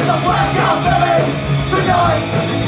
There's a blackout baby tonight.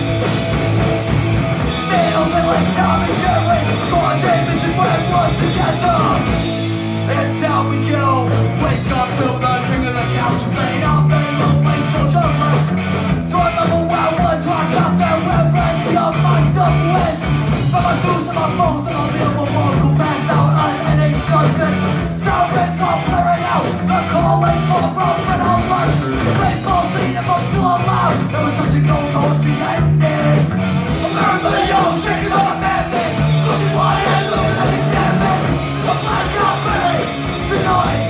Feeling like Tom and Jerry, God's image and red blood together. It's how we go. Wake up to the king of the council, staying up and always so jumpers. Do I remember where I was when I got there, where branding up my stuff went. From my shoes to my phones, to my vehicle, who pass out on any surface. Sirens all blaring out, they're calling for the broken alert. Baseball scene and most still alive, they were touching gold towards the ending. America the young, shaking on a madman, looking wide and looking at the damn man. A blackout baby tonight.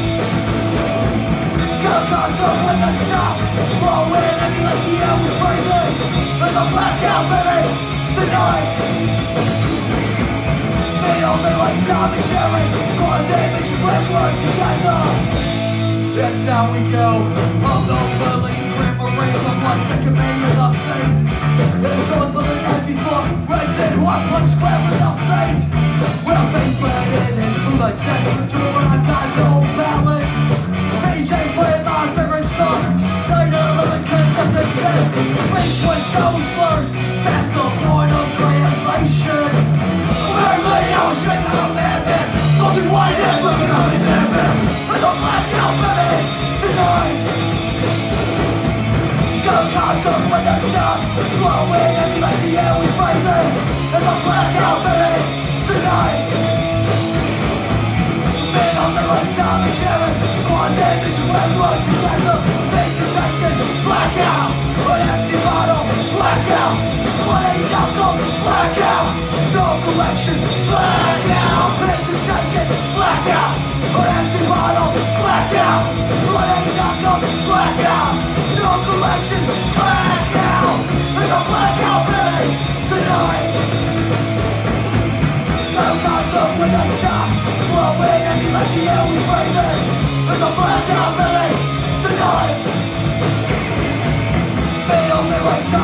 Got up when the stop, blowing at me like the air was breathing. There's a blackout baby tonight. Feeling like Tom and Jerry, God's image and red blood together. That's how we go. I'm no willing grim or rain, I'm one that can make it up face. There's those for the night before, reds and hot punch square with the face. When I'm face planted into the deck, when I got no balance. BJ playing my favorite song, night 11 cause of success. Space went so slurred, past the point of translation. Shake out a madman, floating white and looking out in their man. There's a blackout baby tonight. Got up when the sun blowing at me like the air we breathing. There's a blackout baby tonight. Man on the right Tom and Jerry, God's image and red blood together. Nature second, blackout. An empty bottle, blackout. 180 knuckles, blackout. No collection, blackout. Nature second, blackout. An empty bottle, blackout. 180 knuckles, blackout. No collection, blackout. There's a blackout baby tonight. Got up when I stop, blowing at me like the air we breathing. There's a blackout baby tonight. Feeling like